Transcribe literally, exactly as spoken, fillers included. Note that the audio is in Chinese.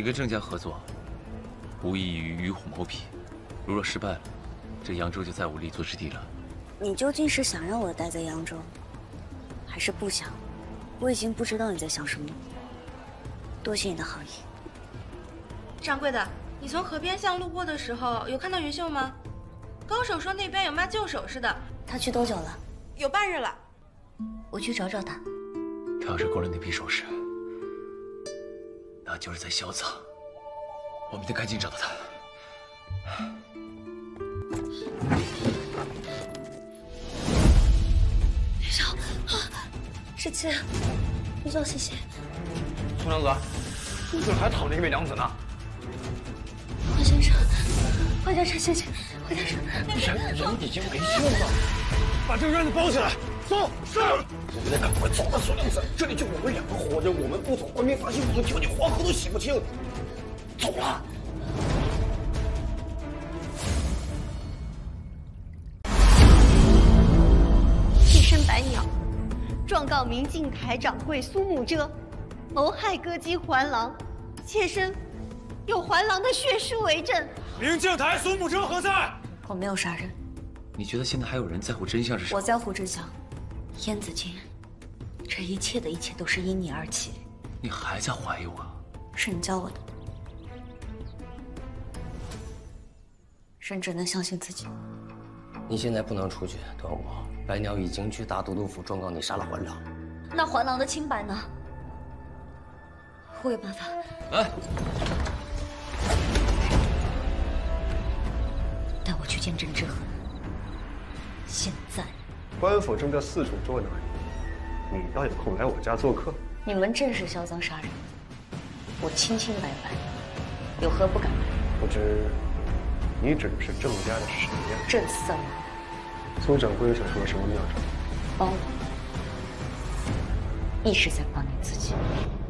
你跟郑家合作，无异于与虎谋皮。如若失败了，这扬州就再无立足之地了。 你究竟是想让我待在扬州，还是不想？我已经不知道你在想什么。多谢你的好意。 掌柜的，你从河边巷路过的时候，有看到云秀吗？高手说那边有卖旧首饰的。 他去多久了？ 有半日了。 我去找找他。 他要是勾了那批首饰，那就是在销赃。我们得赶紧找到他。 云秀，啊，十七，云秀，谢谢。 宋娘子，这还躺着一位娘子呢。 华先生，华先生，谢谢，华先生。 人人已经没救了，把这个院子包起来。走，是。我们得赶快走了，宋娘子，这里就我们两个活着，我们不走，官兵发现我们救你，黄河都洗不清。走了。 替身白鸟，状告明镜台掌柜苏慕遮，谋害歌姬环郎，妾身有环郎的血书为证。 明镜台苏慕遮何在？ 我没有杀人。 你觉得现在还有人在乎真相是什么？ 我在乎真相。燕子京，这一切的一切都是因你而起。 你还在怀疑我？ 是你教我的。人只能相信自己。 你现在不能出去，等我。白鸟已经去大都督府状告你杀了环郎。 那环郎的清白呢？我有办法。 来， 带我去见甄之恒。现在。 官府正在四处捉拿你，你倒有空来我家做客。 你们正是销赃杀人，我清清白白，有何不敢？ 不知你指的是郑家的谁呀？ 郑三郎。 苏掌柜想说什么妙招？ 帮我，亦是在帮你自己。